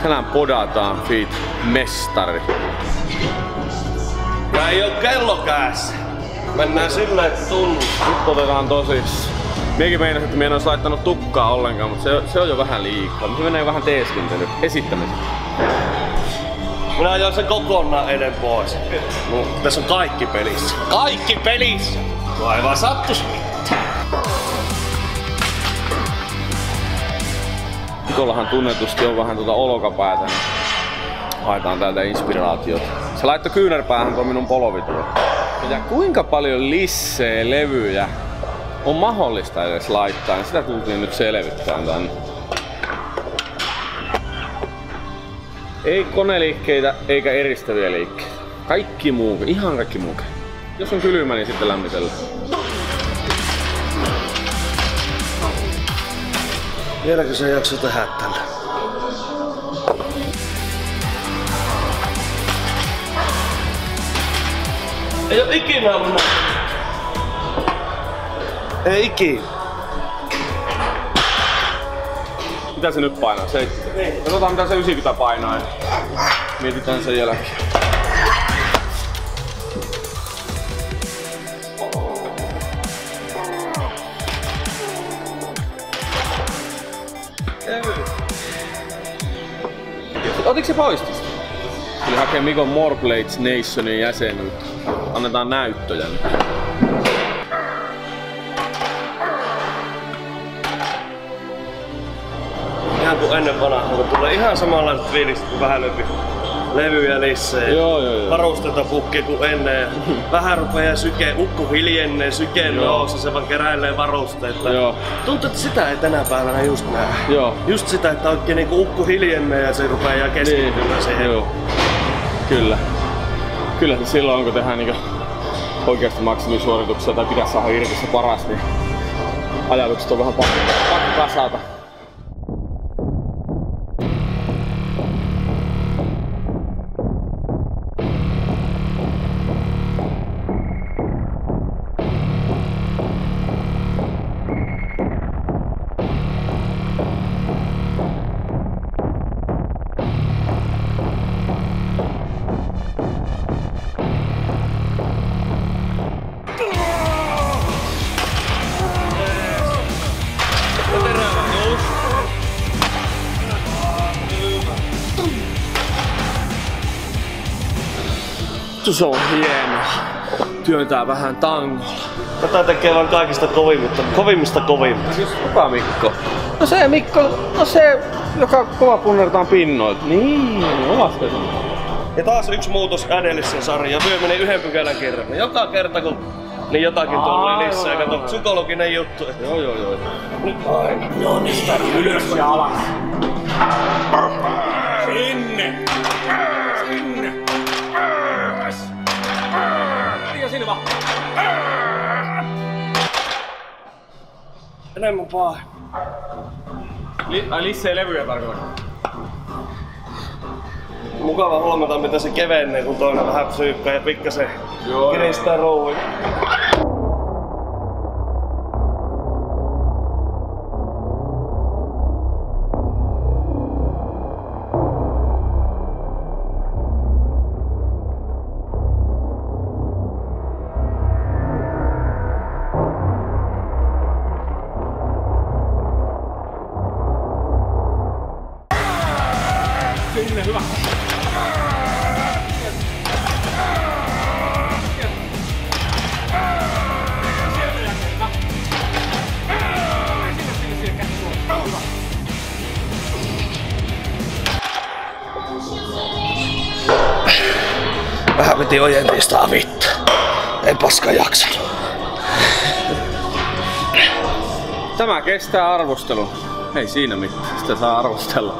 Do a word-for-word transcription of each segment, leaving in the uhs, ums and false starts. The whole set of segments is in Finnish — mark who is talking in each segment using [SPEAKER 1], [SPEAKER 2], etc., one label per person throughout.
[SPEAKER 1] Tänään podataan Fit mestari.
[SPEAKER 2] Ja ei oo kello kädessä. Mennään silleen, että tunnus.
[SPEAKER 1] Nyt otetaan tosissaan. Miekin meinasin, että mie en ois laittanut tukkaa ollenkaan, mutta se, se on jo vähän liikaa. Se menee vähän teeskentelyyn, esittämisen.
[SPEAKER 2] Minä ajoin sen kokonaan eden pois. No, tässä on kaikki pelissä. Kaikki pelissä! Aivan sattus mitään.
[SPEAKER 1] Mikollahan tunnetusti on vähän tuota olkapäätä, niin haetaan täältä inspiraatiota. Se laittoi kyynärpäähän tuon minun polvituon. Ja kuinka paljon lisseä levyjä on mahdollista edes laittaa, niin sitä tultiin nyt selvittämään tänne. Ei koneliikkeitä eikä eristäviä liikkeitä. Kaikki muu, ihan kaikki muu. Jos on kylmä, niin sitten lämmitellään.
[SPEAKER 2] Vieläkö se jakso tehdä tällä? Ei oo ikinä ollut näin. Ei ikinä.
[SPEAKER 1] Mitä se nyt painaa? seitsemänkymmentä. Katsotaan mitä se yhdeksänkymmentä painaa ja mietitään sen jälkeen. Otitko se poistis? Eli hakee Mikon More Blades Nationin jäsenyyttä. Annetaan näyttöjä nyt.
[SPEAKER 2] Ihan kuin ennen vanhaa, kun tulee ihan samanlaiset fiilikset kuin vähän löytyy levyjä lisää.
[SPEAKER 1] Joo, joo, joo.
[SPEAKER 2] Varusteita pukkii kuin ennen. Vähän rupeaa syke, ukku hiljennee, syke nousi, se vaan keräilee varusteita.
[SPEAKER 1] Joo.
[SPEAKER 2] Tuntuu, että sitä ei tänä päivänä just näe.
[SPEAKER 1] Joo.
[SPEAKER 2] Just sitä, että oikein niinku ukku hiljennee ja se rupeaa keskittymään niin siihen.
[SPEAKER 1] Joo. Kyllä. Kyllä se silloin on, kun tehdään niinku oikeasti maksimisuorituksia tai pitäisi saada irti se paras, niin ajatukset on vähän pakko, pakko kasata. Se on hienoa. Työntää vähän tangolla.
[SPEAKER 2] Tätä tekee vaan kaikista kovimmista, kovimmista kovimmista.
[SPEAKER 1] Kuka Mikko? No se Mikko, no se, joka kova punnertaan pinnoilta. Niin, omasko se?
[SPEAKER 2] Ja taas yksi muutos edelliseen sarjaan. Myö meni yhden pykälän kerran. Joka kerta kun niin jotakin tuli lisää. Kato, psykologinen juttu.
[SPEAKER 1] Joo, joo, joo.
[SPEAKER 2] Nyt aina. No niin.
[SPEAKER 1] Ylös ja alas.
[SPEAKER 2] Sinne.
[SPEAKER 1] Sinne. Ja sinne vaan.
[SPEAKER 2] Enemmän pahe.
[SPEAKER 1] Li ai lisää levyjä tarkoittaa.
[SPEAKER 2] Mukava huomata, mitä se kevenee, kun toinen vähän psyykkaa ja pikkasen kiristää rouvia.
[SPEAKER 1] Sinne, hyvä.
[SPEAKER 2] Vähän piti ojentistaa vittu. En paska jaksanut.
[SPEAKER 1] Tämä kestää arvostelun. Ei siinä mitään, sitä saa arvostella.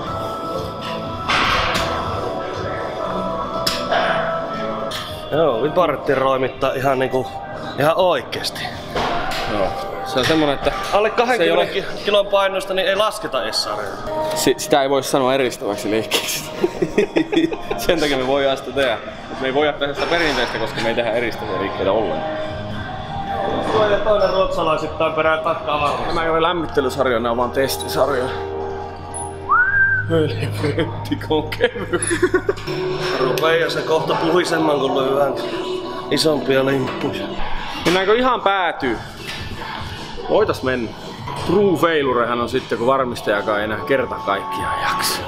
[SPEAKER 2] Joo, viparetti roimittaa ihan niinku, ihan oikeesti.
[SPEAKER 1] Joo. Se on semmonen, että
[SPEAKER 2] alle kaksikymmentä
[SPEAKER 1] ole...
[SPEAKER 2] kilon painosta niin ei lasketa edes sarjaa.
[SPEAKER 1] Si sitä ei voi sanoa eristäväksi liikkeeksi. Sen takia me voidaan sitä tehdä. Me ei voida tehdä sitä perinteistä, koska me ei tehdä eristäviä liikkeitä ollenkaan.
[SPEAKER 2] Toinen toinen ruotsalaisittain perään takkaa varmasti.
[SPEAKER 1] Nämä ei ole lämmittelysarjoja, ne on vaan testisarjoja. Helvetikon kevyt.
[SPEAKER 2] Rupee se kohta puhisemman kun lyödään isompia limppuja.
[SPEAKER 1] Mennäänkö ihan päätyy? Voitais mennä. True failurehan on sitten kun varmistajakaan ei enää kerta kaikkiaan jaksa.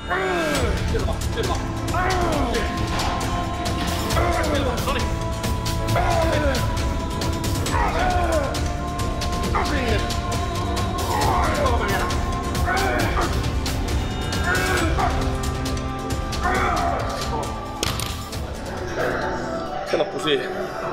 [SPEAKER 1] Se loppui siihen.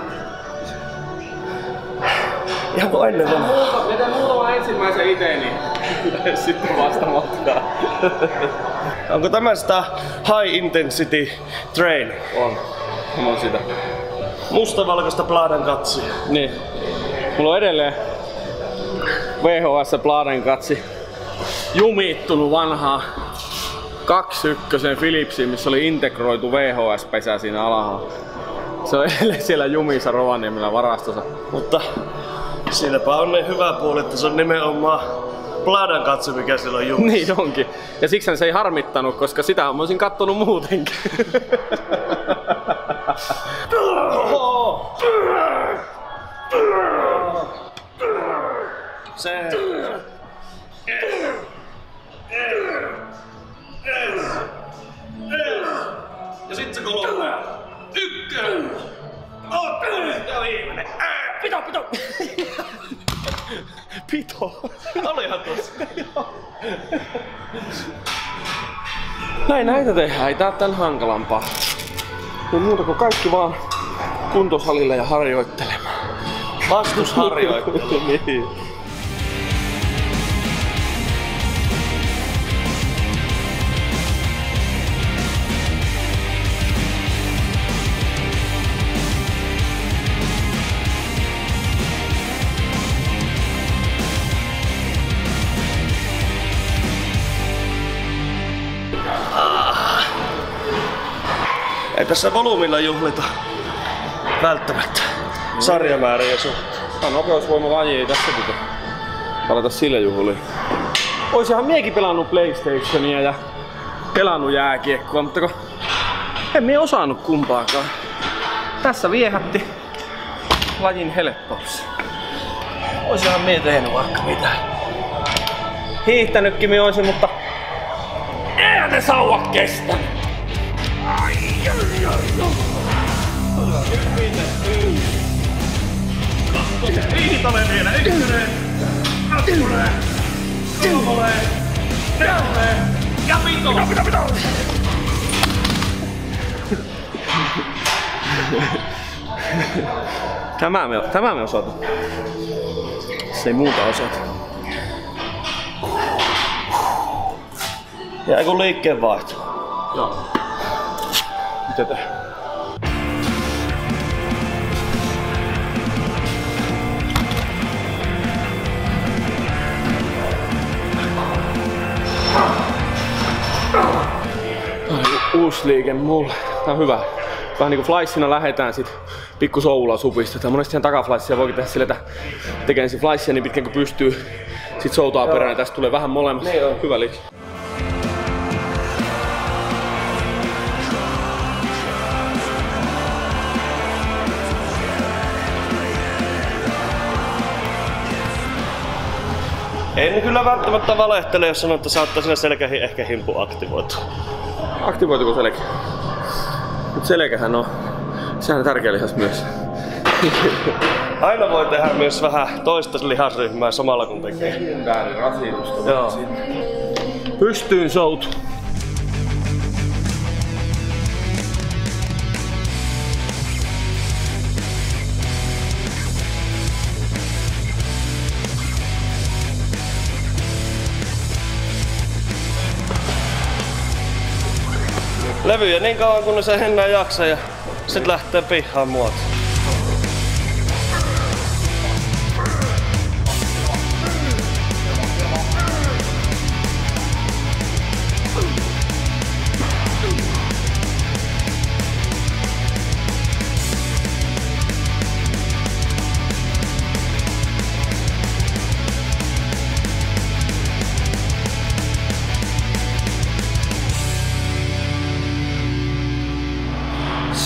[SPEAKER 2] Ihan kuin ennen vanhaa.
[SPEAKER 1] Miten muutama ensimmäisen ite, niin sitten vasta matkaa.
[SPEAKER 2] Onko tämä sitä high intensity training?
[SPEAKER 1] On. On sitä.
[SPEAKER 2] Mustavalkoista Pladen katsia.
[SPEAKER 1] Niin. Mulla on edelleen V H S Pladen katsi jumittunut vanhaa kaksikymmentä Philipsiin, missä oli integroitu V H S-pesä siinä alhaalla. Se on edelleen siellä jumissa Rovaniemellä varastossa.
[SPEAKER 2] Mutta siinäpä on niin hyvä puoli, että se on nimenomaan Pladen katse, mikä siellä on jumissa.
[SPEAKER 1] Niin onkin. Ja siksi se ei harmittanut, koska sitä mä olisin kattonut muutenkin.
[SPEAKER 2] Se. Ja sit se kolme. Ykkönen. Ja viimeinen. Pito, pito.
[SPEAKER 1] Pito.
[SPEAKER 2] Olihan tossa.
[SPEAKER 1] Näin näitä tehdään, ei tää tän hankalampaa. Ei muuta kuin kaikki vaan kuntosalille ja harjoittelemaan.
[SPEAKER 2] Vastusharjoittelu.
[SPEAKER 1] Niin.
[SPEAKER 2] Ei tässä volyymilla juhlita välttämättä sarjamääriä suhteen.
[SPEAKER 1] Tää on nopeusvoimalaji, ei tässä pitä palata sille juhliin. Oisinhan miekin pelannut PlayStationia ja pelannut jääkiekkoa, mutta kun en mie osannut kumpaakaan. Tässä viehätti lajin helppous.
[SPEAKER 2] Oisinhan mie tehnyt vaikka mitään.
[SPEAKER 1] Hiihtänytkin mie oisin, mutta eihän ne sauvat kestä.
[SPEAKER 2] Viitonen vielä, ykkönen, kakkonen, kolmonen, nelonen ja vitonen. Pito, pito, pito.
[SPEAKER 1] Tämä me, tämä me osataan. Se ei muuta osata.
[SPEAKER 2] Jää kun liikkeenvaihto.
[SPEAKER 1] Joo. Mitä tehdään? Uusi liike mulle. Tää on hyvä. Vähän niinku flysina lähetään sit pikku soulaa supistetaan. Monesti ihan takaflyssia voikin tehdä sillä, että tekee ensin flyssia niin pitkään kuin pystyy. Sit soutaa perään ja tästä tulee vähän molemmat.
[SPEAKER 2] Niin on.
[SPEAKER 1] Hyvä liike.
[SPEAKER 2] En kyllä välttämättä valehtele, jos sanoo, että saattaa siinä selkähin ehkä himpu aktivoitua.
[SPEAKER 1] Aktivoituko selkä? Mut selkähän on, sehän on tärkeä lihas myös.
[SPEAKER 2] Aina voi tehdä myös vähän toista lihasryhmää samalla kun tekee.
[SPEAKER 1] Väärin rasitusta.
[SPEAKER 2] Joo.
[SPEAKER 1] Pystyyn soutu.
[SPEAKER 2] Levyjä niin kauan kun se enää jaksaa ja sit lähtee pihaan muoto.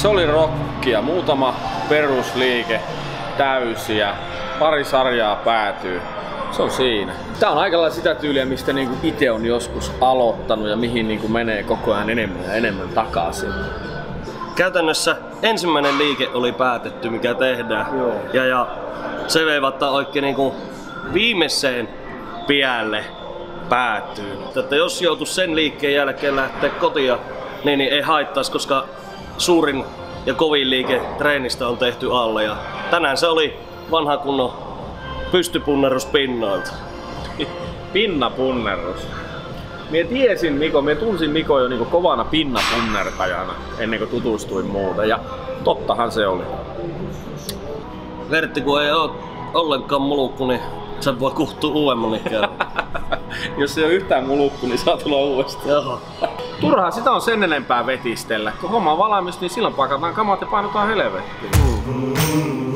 [SPEAKER 1] Se oli rockia, muutama perusliike, täysiä, pari sarjaa päätyy. Se on siinä. Tää on aika lailla sitä tyyliä, mistä niinku ite on joskus aloittanut ja mihin niinku menee koko ajan enemmän ja enemmän takaisin.
[SPEAKER 2] Käytännössä ensimmäinen liike oli päätetty, mikä tehdään.
[SPEAKER 1] Joo.
[SPEAKER 2] Ja, ja se veivattaa oikein niinku viimeiseen piälle päätyy. Että jos joutuisi sen liikkeen jälkeen lähteä kotia, niin, niin ei haittaisi, koska suurin ja kovin liike treenistä on tehty alle. Ja tänään se oli vanha kunnon pystypunnerus pinnoilta.
[SPEAKER 1] Pinnapunnerus. Mie tiesin Miko, mie tunsin Miko jo niinku kovana pinnapunnertajana ennen kuin tutustuin muuta. Ja tottahan se oli.
[SPEAKER 2] Vertti, kun ei oo ollenkaan mulukku, niin sen voi kuhtua uudemman kerran.
[SPEAKER 1] Jos ei ole yhtään mulukku, niin saa tulla uudestaan.
[SPEAKER 2] Jaha.
[SPEAKER 1] Turhaa sitä on sen enempää vetistellä. Kun homma on valmis, niin silloin pakataan kamat ja painutaan helvettiin.